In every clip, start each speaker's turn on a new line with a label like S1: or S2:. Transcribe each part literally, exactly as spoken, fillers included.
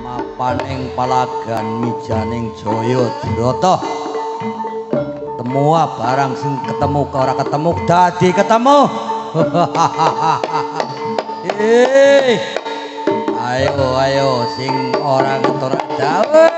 S1: mapaning palagan mijaning Jaya Drata temu barang sing ketemu ke ora ketemu dadi ketemu. Eh ayo ayo sing ora ketur dawe.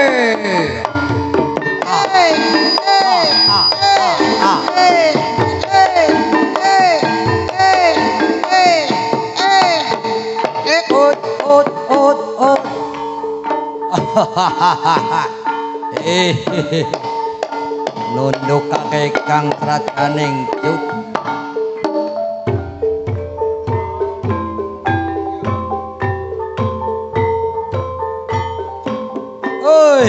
S1: Eh nundukake kang trajaning cut oi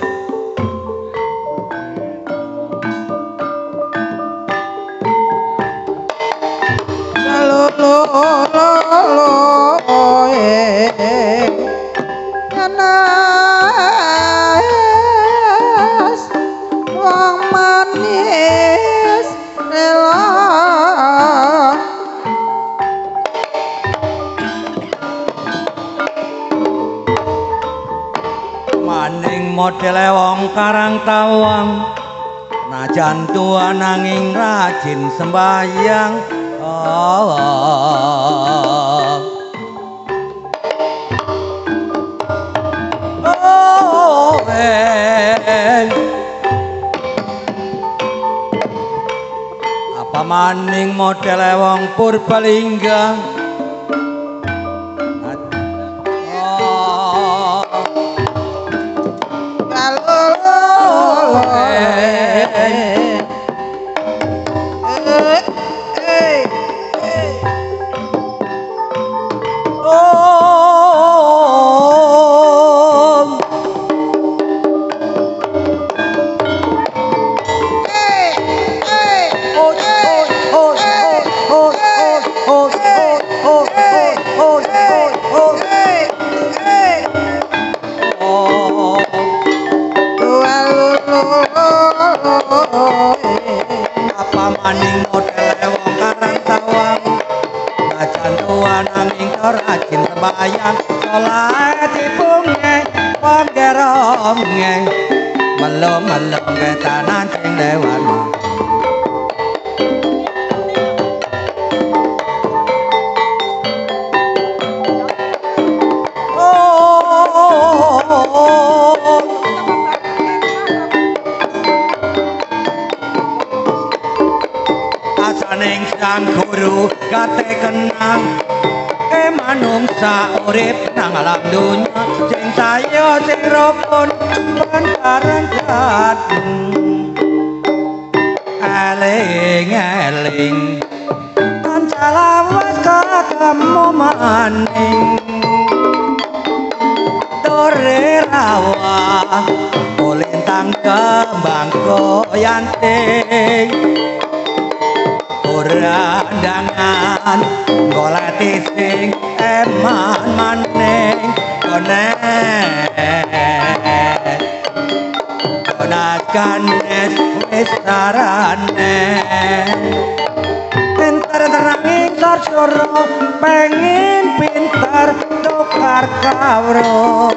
S2: lo lo lo lo eh anas wong manis rela
S1: maning modele wong karang tawang najan tua nanging rajin sembahyang. Oh, oh, eh. Apa maning modele wong Purbalingga. Oh,
S2: lo lo eh
S1: maning modele wong karang tawang najan tua nanging rajin sembahyang salat dipungeng wong gerongeng melong-melong ketanan sing dewan. Asaning sang guru kate kenang ke manungsa urip nang alam dunya sing saya sing rukun pantaran jateng eling eling kancalawas ketemu maning dore rawa kulintang kembang goyanting dangan golati sing eman maning konek konakan es wis sarane pinter terangi korsoro pengen pinter tukar kawro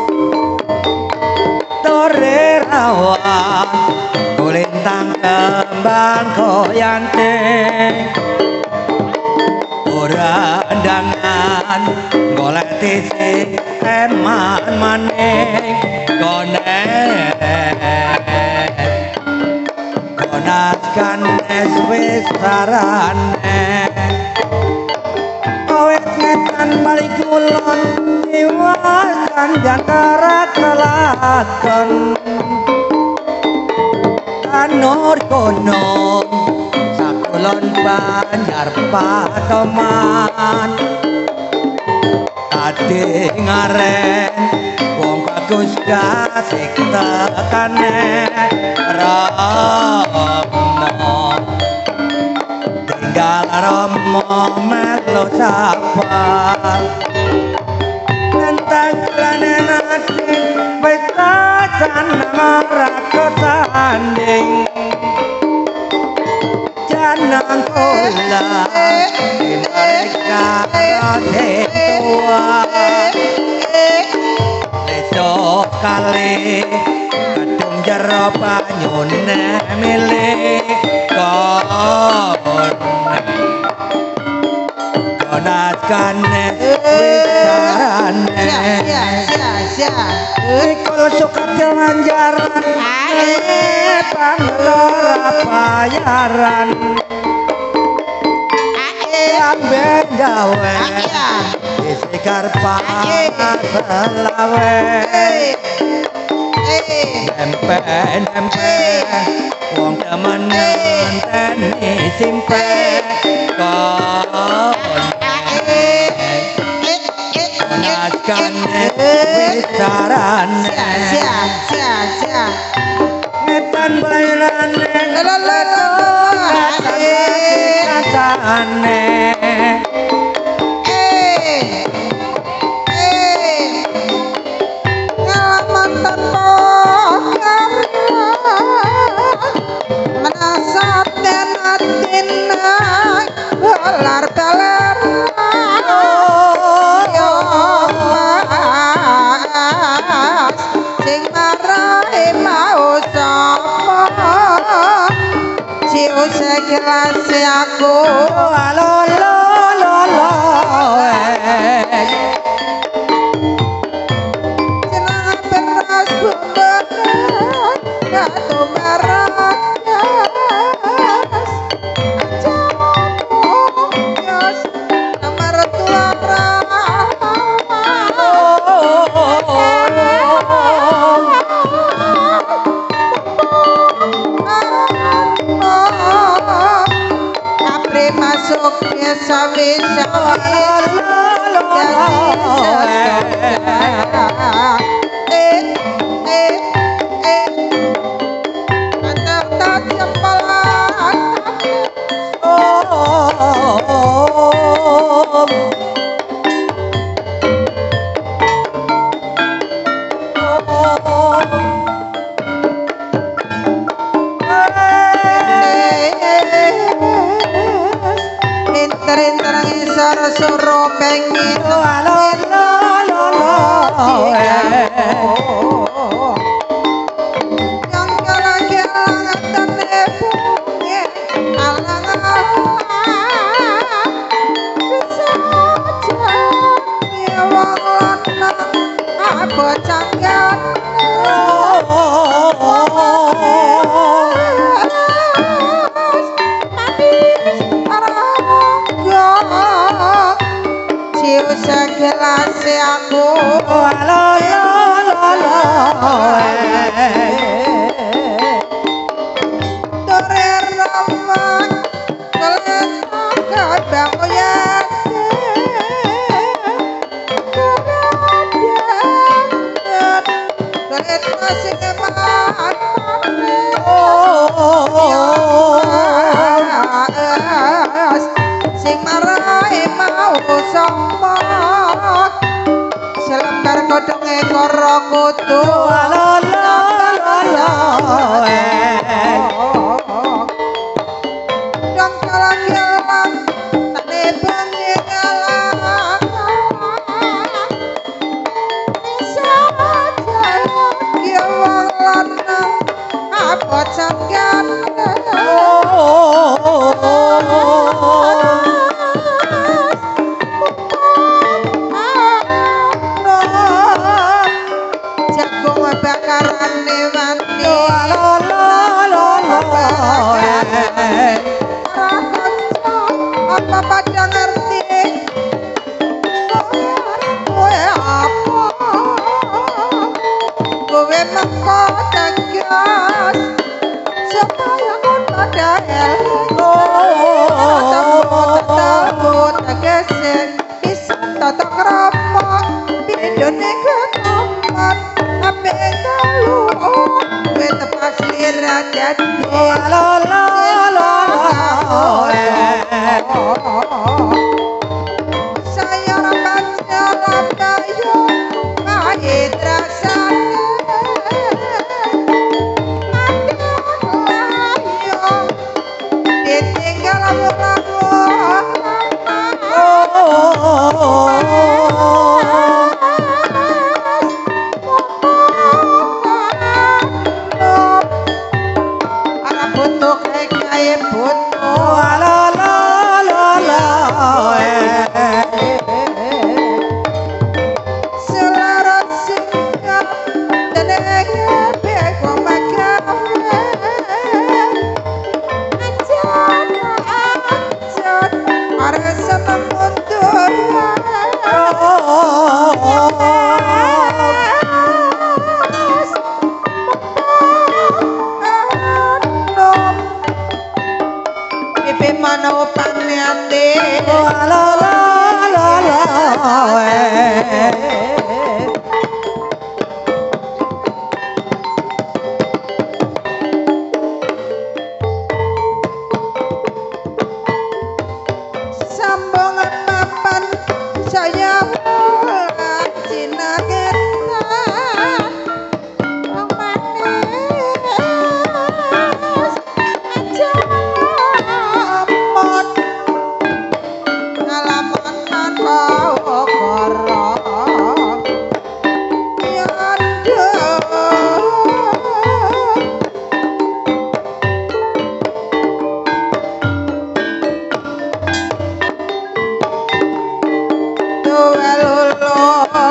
S1: dore rawan kulintang kembang goyanting ora ndangan golek tisi eman maning konek konaskan es wis sarane awet ngetan balik kulon diwakan jangkara kelakon Nur kono sakulon banjar patoman tadi ngaren wong bagus kasih tekane romo tinggal romo melo sapa tentang jalanan hati betacan marako tanding janang kula di mereka tua kali kadung jero banyune milih kon konatane wisarane
S2: sia sia sia
S1: ikul sukatil manjaran ae panglora bayaran ae amben gawe Isikar selawe Nempe nempe Wong temen ngenteni simpe Kon Konaskan wisarane
S2: sia sia sia
S1: Ngetan bailane Kasane
S2: Sekelasi aku
S1: lo lo lo lo
S2: jenang beras bumberan gatu merah gas jamu gas nomor tuara masuk desa wisata eh eh eh mantap jempolan suruh pengen lo lo lo lo yang jalan-jalan tenepunge alang-alang bisa jadi wong lanang apa canggan segelas aku lo lo lo lo dore ramang kelentang kebangoyan kereta sing eman sing marai mau sama selembar godhonge karo kutu lo lo lo lo dong kalang-kalang tane bengi kalang bisa jalan ki wong lanang apa canggan apa pada ngerti kowe apa kowe mengko tegas supaya kon pada elo tetemu tegese bisa tata krama bidone keteman ape kalu kowe tepas lira dadi lo lo lo saya baca lampayo pahit rasanya layo ditinggal lagu-lagu oh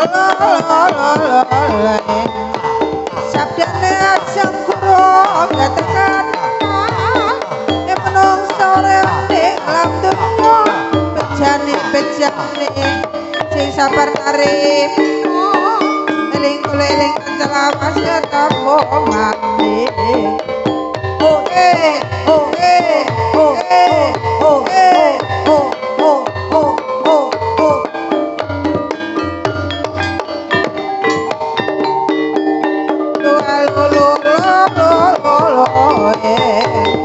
S2: sabdane sang guru gatekan yen menungso rene alam dunya bejane bejane sing sabar narip eling eling selawas ketemu mati oh eh oh eh oh eh oh eh oh oh oh oh oh lo lo lo lo lo lo eh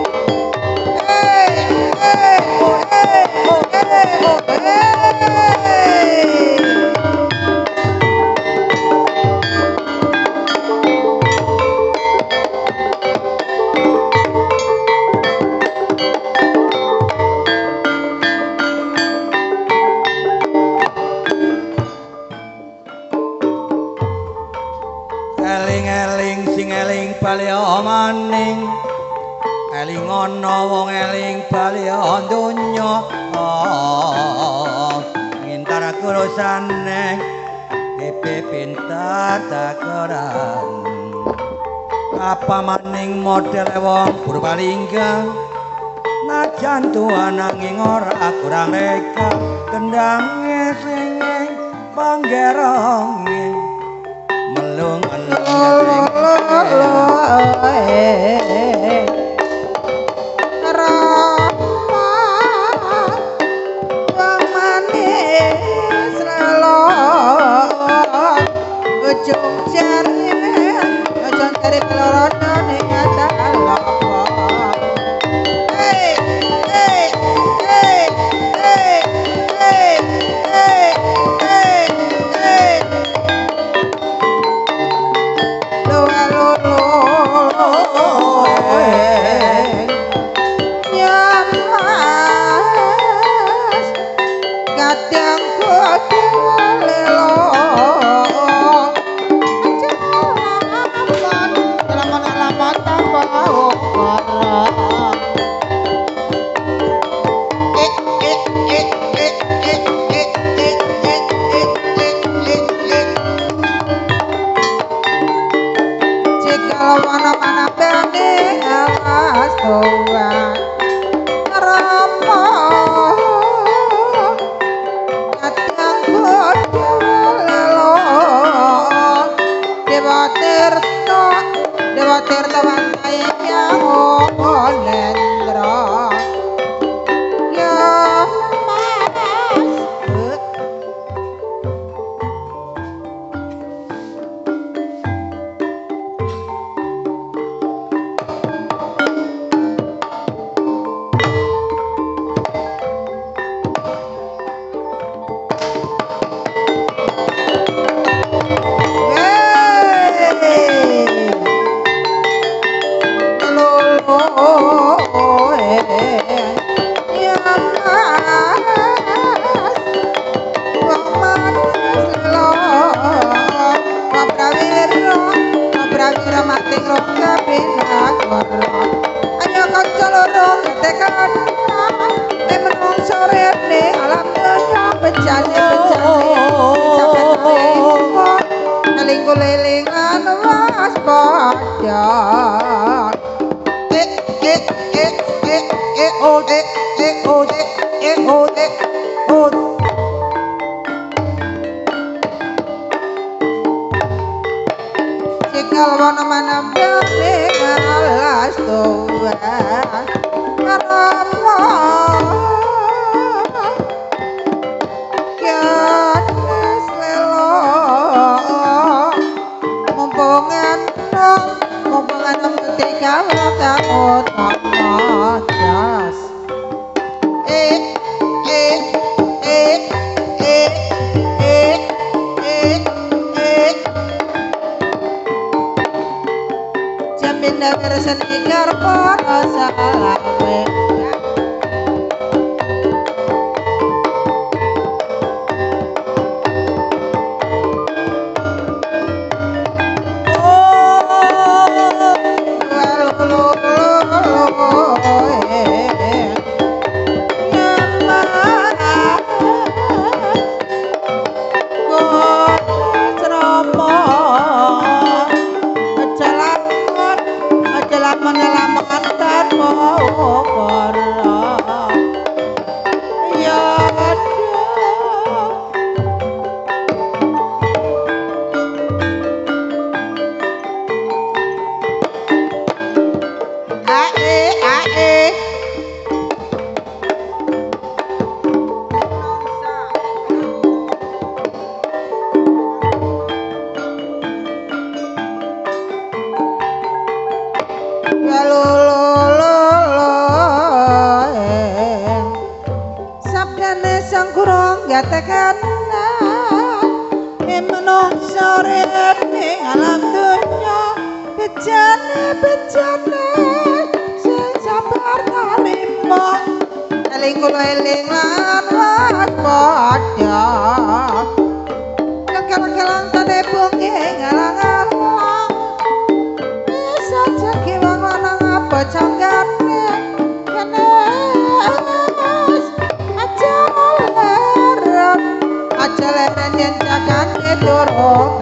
S1: maning eling ana wong eling bali donya ngintar kurusane pipi pintar takeran apa maning model wong Purbalingga najan tuwa nanging ora kurang reka kendange sing panggeronge melung
S2: katakan menungso ning alam dunya bejane-bejane sing sabar narima eling kula eling lan waspada kekel-kelan tane bengi ngalang-alang bisa jagi wangono apa canggane kenes aja leren aja leren yen jagan durung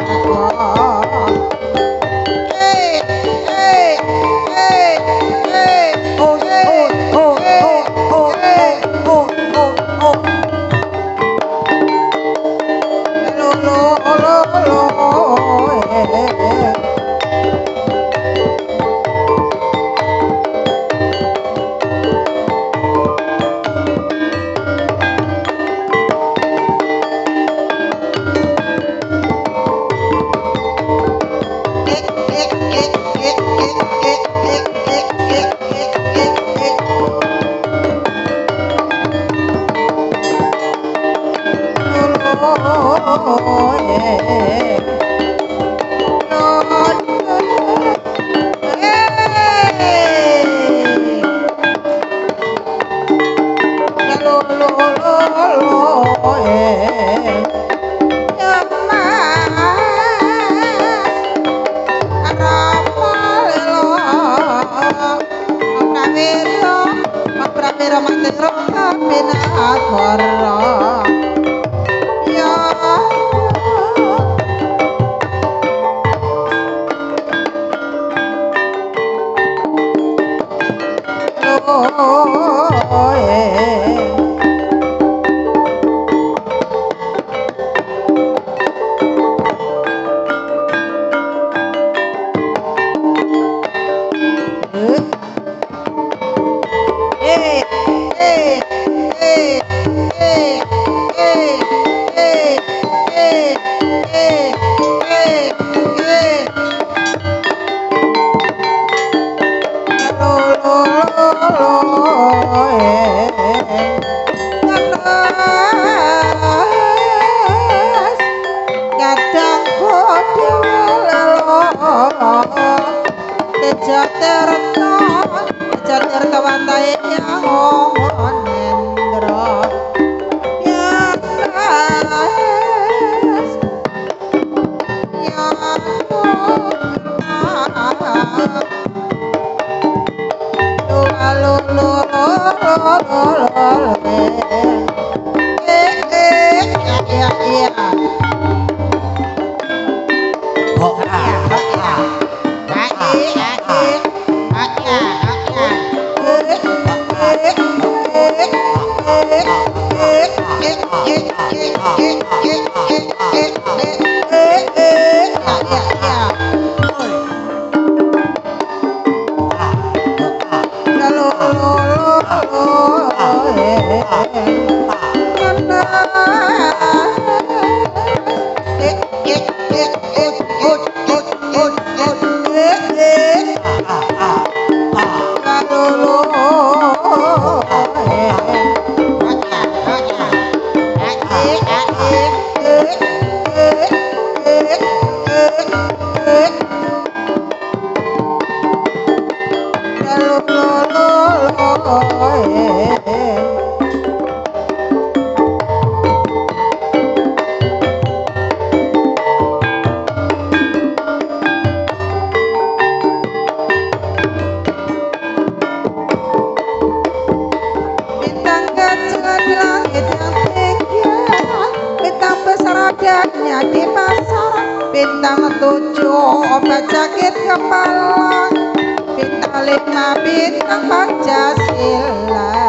S2: hey hey hey hey oh hey oh hey oh hey oh oh oh lo lo lo lo hey
S3: Bintang lima bintang Pancasila